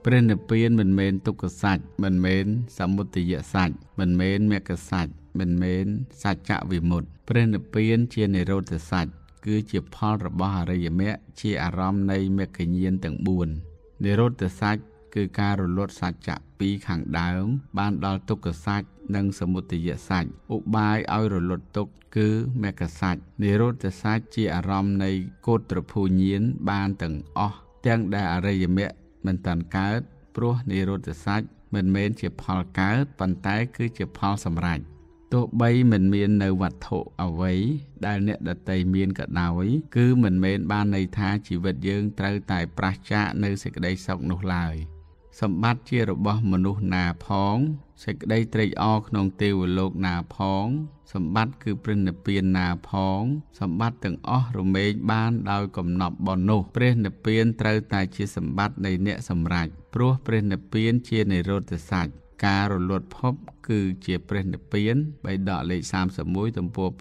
ព្រះនិព្វានមិនមែនទុក្ខសច្ចមិនមែនសមុទយសច្ចមិនមែនមគ្គសច្ចមិនមែនសច្ចវិមុតតិព្រះនិព្វានជានិរោធសច្ចគឺជាផលរបស់អរិយមគ្គជាអារម្មណ៍នៃមគ្គញ្ញាណទាំង4និរោធសច្ចគឺការរលត់សច្ចៈពីខាងដើមបានដល់ទុក្ខសច្ចនិងសមុទយសច្ចឧបាយឲ្យរលត់ទុក្ខគឺមគ្គសច្ចនិរោធសច្ចជាអារម្មណ៍នៃកោត្រភូញាណបានទាំងអស់ទាំងដែលអរិយមគ្គមិនតាន់កើតព្រោះនិរោធសច្ចមិនមែនជាផលកើតប៉ុន្តែគឺជាផលសម្រេចទោះបីមិនមាននៅវត្ថុអ្វីដែលអ្នកដតីមានក៏ដោយគឺមិនមែនបានន័យថាជីវិតយើងត្រូវតែប្រឆាចនៅសេចក្តីសុខនោះឡើយសម្បត្តិជារបស់មនុស្សណាផងសេចក្តីត្រេកអរក្នុងទេវលោកណាផងសម្បត្តិគឺព្រះនិព្វានណាផងសម្បត្តិទាំងអស់រមែងបានដោយកំណប់បននោះព្រះនិព្វានត្រូវតែជាសម្បត្តិនៃអ្នកសម្រេចព្រោះព្រះនិព្វានជានិរោធសច្ចការរលត់ភពគឺជាព្រះនិព្វានបៃដកលេខ31ទំព័រ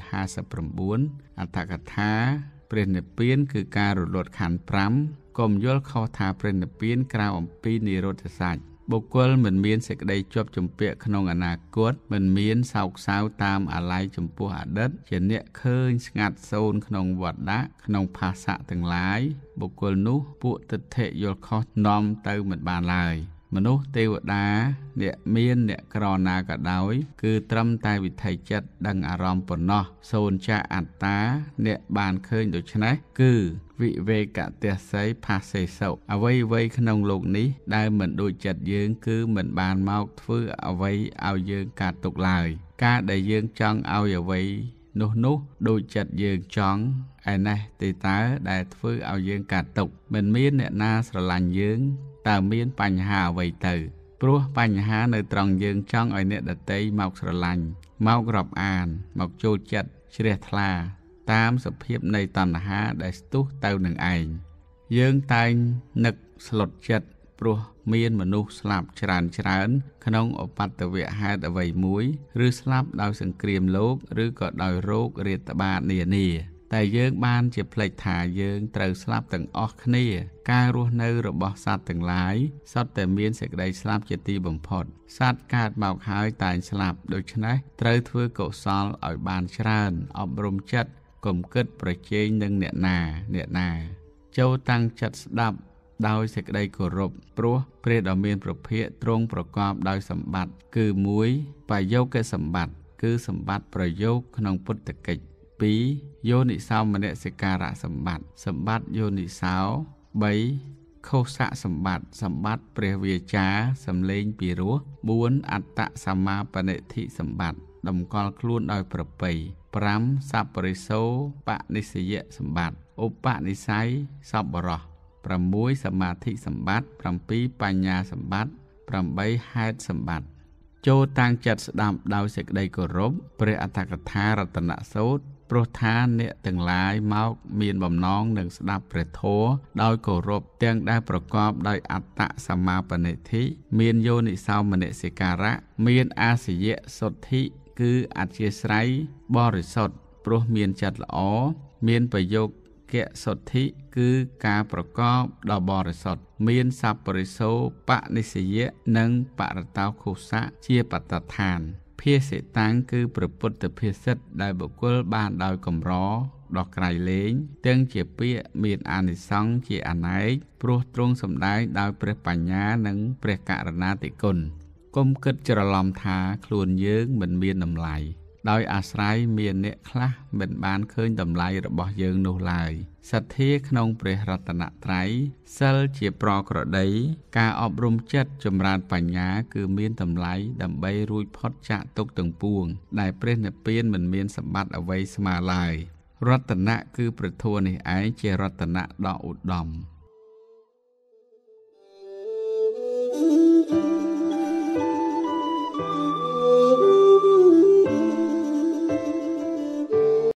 259អត្ថកថាព្រះនិព្វានគឺការរលត់ខណ្ឌ5កុំយល់ខុសថាព្រះនិព្វានក្រៅអំពីនិរោធសច្ចបុគ្គលមិនមានសេចក្តីជាប់ជំពាក់ក្នុងអនាគតមិនមានសោកសៅតាមអាល័យចំពោះអតីតជាអ្នកឃើញស្ងាត់សូន្យក្នុងវដ្តៈក្នុងភាសៈទាំងឡាយបុគ្គលនោះពួកទិដ្ឋិយល់ខុសនាំទៅមិនបានឡើយមនុស្សទេវតាអ្នកមានអ្នកក្រណាក៏ដោយគឺត្រឹមតែវិថីចិត្តដឹងអារម្មណ៍ប៉ុណ្ណោះសូន្យចាអត្តាអ្នកបានឃើញដូច្នេះគឺវិវេកទស្ស័យផាសេសុអ្វីក្នុងលោកនេះដែលមិនដូចចិត្តយើងគឺមិនបានមកធ្វើអ្វីឲ្យយើងកាត់ទុកឡើយការដែលយើងចង់ឲ្យអ្វីនោះដូចចិត្តយើងចង់ឯនេះទេតើដែលធ្វើឲ្យយើងកាត់ទុកមិនមានអ្នកណាស្រឡាញ់យើងតើមានបញ្ហាអ្វីទៅព្រោះបញ្ហានៅត្រង់យើងចង់ឲ្យអ្នកដទៃមកស្រឡាញ់មករាប់អានមកចូលចិត្តជ្រះថ្លាតាមសភាពនៃតណ្ហាដែលស្ទុះទៅនឹងឯងយើងតែងនឹកស្លុតចិត្តព្រោះមានមនុស្សស្លាប់ច្រើនក្នុងឧបទ្ទវហេតុអ្វីមួយឬស្លាប់ដោយសង្គ្រាមលោកឬក៏ដោយរោគរាតត្បាតនានាតែយើងបានជាភ្លេចថាយើងត្រូវស្លាប់ទាំងអស់គ្នាការរស់នៅរបស់សត្វទាំងឡាយសុទ្ធតែមានសេចក្តីស្លាប់ជាទីបំផុតសត្វកើតមកហើយតែងស្លាប់ដូច្នេះត្រូវធ្វើកុសលឲ្យបានច្រើនអប់រំចិត្តកុំគិតប្រជែងនឹងអ្នកណាចូលតាំងចិត្តស្ដាប់ដោយសេចក្តីគោរពព្រោះព្រះដ៏មានព្រះភិក្ខទ្រង់ប្រកបដោយសម្បត្តិគឺ1បយោគសម្បត្តិគឺសម្បត្តិប្រយោគក្នុងពុទ្ធកិច្ច2យោនិសោមនសិការៈសម្បត្តិយោនិសោ3ខុសៈសម្បត្តិព្រះវាចាសម្លេងពីរោះ4អត្តសម្មាបនិធិសម្បត្តិតម្កល់ខ្លួនដោយប្រពៃ5សัพពរិសោបនិស្សយសម្បត្តិឧបនិស្ស័យសប្បុរស6សមាធិសម្បត្តិ7បញ្ញាសម្បត្តិ8ហេតុសម្បត្តិចូលតាំងចិត្តស្ដាប់ដោយសេចក្តីគោរពព្រះអត្ថកថារតនសូត្រព្រោះថាអ្នកទាំងឡាយមកមានបំណងនឹងស្ដាប់ព្រះធម៌ដោយគោរពទាំងដែលប្រកបដោយអត្តសម្មាបនិធិមានយោនិសោមនសិការៈមានអាសយៈសុទ្ធិគឺអធ្យាស្រ័យបរិសុទ្ធព្រោះមានចិត្តល្អមានប្រយោគកសុទ្ធិគឺការប្រកបដ៏បរិសុទ្ធមានសัพពរិសោបនិស្សយៈនិងបរតោខុសៈជាបតដ្ឋានភាសិតាំងគឺព្រះពុទ្ធភាសិតដែលបុគ្គលបានដោយកម្រដ៏ក្រៃលែងទាំងជាពាក្យមានអានិសង្សជាអនេកព្រោះទ្រង់សម្ដែងដោយព្រះបញ្ញានិងព្រះករុណាតិគុណកុំគិតច្រឡំថាខ្លួនយើងមិនមានតម្លៃដោយអាស្រ័យមានអ្នកខ្លះមិនបានឃើញតម្លៃរបស់យើងនោះឡើយសទ្ធាក្នុងព្រះរតនត្រ័យសិលជាប្រក្រតីការអប់រំចិត្តចម្រើនបញ្ញាគឺមានតម្លៃដើម្បីរួចផុតចាកទុក្ខទាំងពួងដែលព្រះនិព្វានមិនមានសម្បត្តិអ្វីស្មើឡើយរតនៈគឺព្រះធម៌នេះឯងជារតនៈដ៏ឧត្តម